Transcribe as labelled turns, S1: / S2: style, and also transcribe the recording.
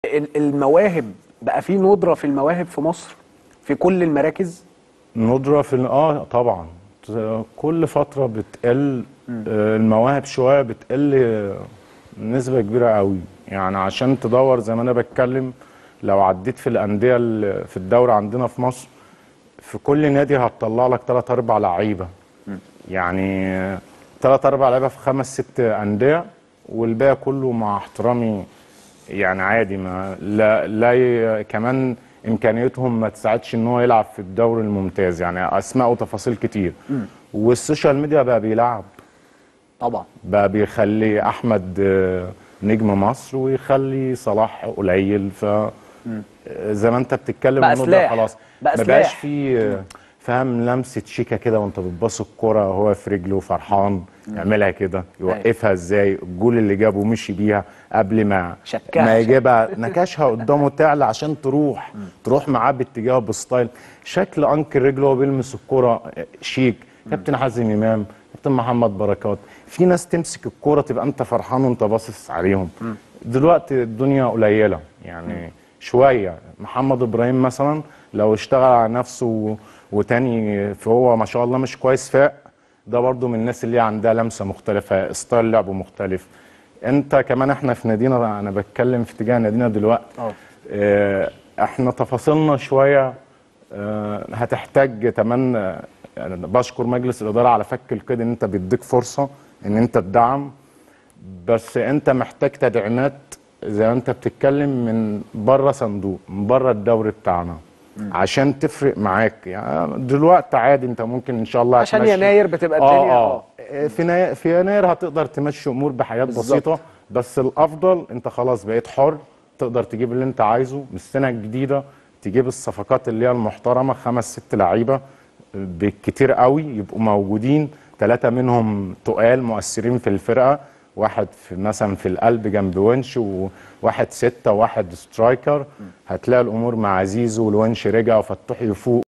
S1: المواهب بقى في ندرة في المواهب في مصر في كل المراكز.
S2: ندرة في طبعا كل فترة بتقل. المواهب شوية بتقل نسبة كبيرة قوي. يعني عشان تدور زي ما انا بتكلم، لو عديت في الأندية في الدورة عندنا في مصر، في كل نادي هتطلع لك 3 4 لعيبة. يعني 3 4 لعيبة في 5 6 أندية، والباقي كله مع احترامي يعني عادي. ما لا كمان امكانيتهم ما تساعدش ان هو يلعب في الدوري الممتاز. يعني اسماء وتفاصيل كتير. والسوشيال ميديا بقى بيلعب،
S1: طبعا
S2: بقى بيخلي احمد نجم مصر ويخلي صلاح قليل. ف زي ما انت بتتكلم
S1: بقى
S2: النهارده
S1: سلاح،
S2: خلاص
S1: بقى
S2: ما بقاش
S1: سلاح.
S2: فيه فاهم لمسه شيكه كده وانت بتباص الكرة وهو في رجله فرحان يعملها كده، يوقفها ازاي، الجول اللي جابه مشي بيها قبل ما
S1: شكها
S2: يجيبها، نكشها قدامه تعلى عشان تروح معاه باتجاه بستايل شكل انكر رجله وهو بيلمس الكرة شيك. كابتن حازم امام، كابتن محمد بركات، في ناس تمسك الكرة تبقى انت فرحان وانت باصص عليهم. دلوقتي الدنيا قليله يعني شويه. محمد ابراهيم مثلا لو اشتغل على نفسه وتاني، فهو ما شاء الله مش كويس فاق، ده برضو من الناس اللي عندها لمسه مختلفه، ستايل لعبه مختلف. انت كمان احنا في نادينا، انا بتكلم في اتجاه نادينا دلوقتي. احنا تفاصيلنا شويه هتحتاج كمان. يعني بشكر مجلس الاداره على فك القيد ان انت بيديك فرصه ان انت تدعم، بس انت محتاج تدعيمات زي ما انت بتتكلم من بره صندوق، من بره الدوري بتاعنا، عشان تفرق معاك. يعني دلوقتي عادي انت ممكن ان شاء الله
S1: عشان
S2: هتمشي
S1: يناير بتبقى الدنيا
S2: في يناير هتقدر تمشي امور بحاجات بسيطه. بس الافضل انت خلاص بقيت حر، تقدر تجيب اللي انت عايزه من السنه الجديده، تجيب الصفقات اللي هي المحترمه 5 6 لعيبه بالكتير قوي يبقوا موجودين، 3 منهم تقال مؤثرين في الفرقه، واحد في مثلا في القلب جنب ونش، وواحد 6 وواحد سترايكر. هتلاقي الامور مع زيزو والونش رجع وفتوح يفوق.